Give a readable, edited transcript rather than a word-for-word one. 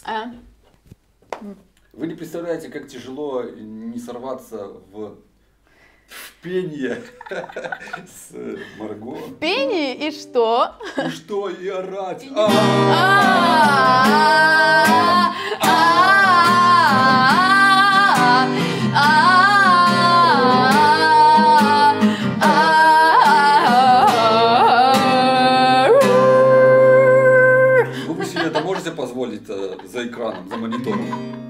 Вы не представляете, как тяжело не сорваться в пение с Марго. Пение и что? И что, и орать. Вы себе это можете позволить за экраном, за монитором?